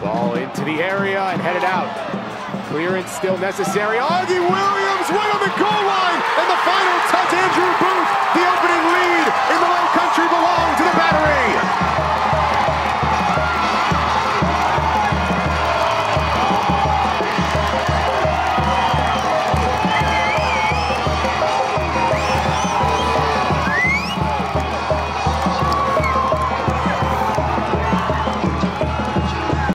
Ball into the area and headed out. Clearance still necessary. Augie Williams right on the goal line, and the final touch, Andrew Booth.